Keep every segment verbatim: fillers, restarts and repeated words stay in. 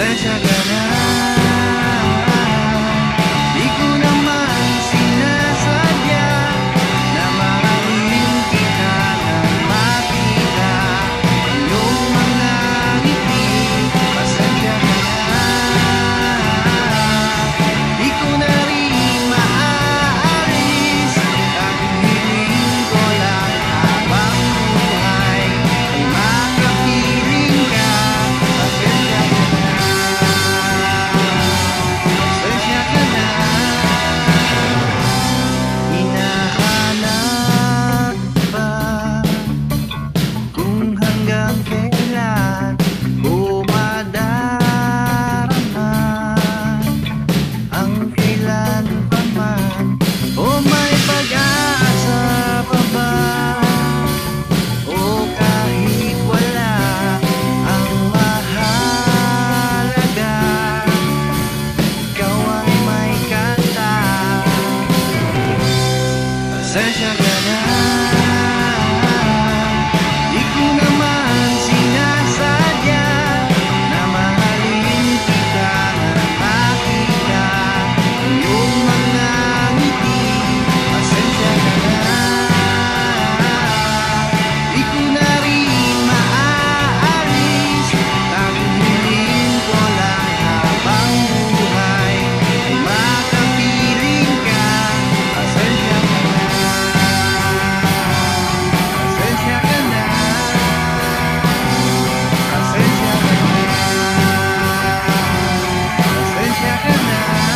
Pasensya ka na, di ko naman sinasadya na mahalin kita nang makita iyong mga ngiti. Pasensya ka na, di ko na rin maaalis. Tanging hiling ko lang habang buhay ay makapiling ka. Pasensya ka na, pasensya ka na. Hinahanap pa kung hanggang kailan ko madarama ang kailan pa man. O may pag-asa pa ba? O kahit wala, ang mahalaga ikaw ang may kanta. Pasensya ka na, di ko naman sinasadya na mahalin kita nang makita iyong mga ngiti. Pasensya ka na, di ko na rin maaalis. Tanging hiling ko lang habang buhay ay makapiling ka. Pasensya ka na, pasensya ka na, pasensya ka na, pasensya ka na.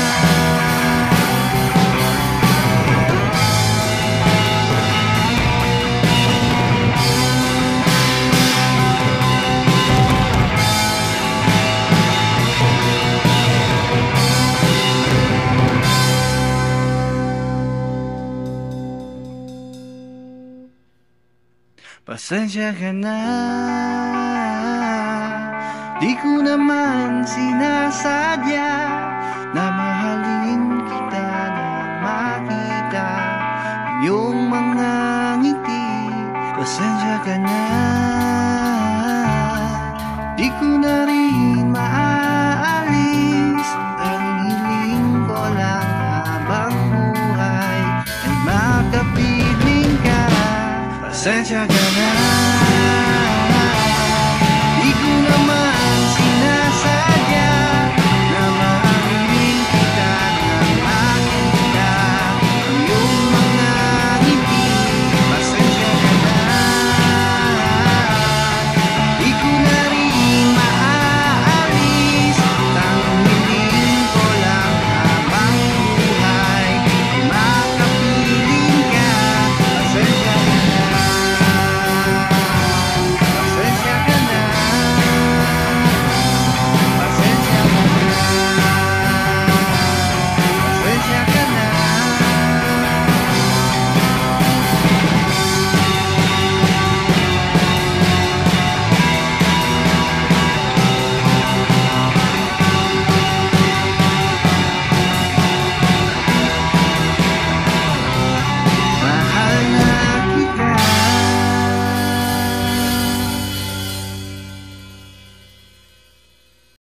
Pasensya ka na, di ko naman sinasadya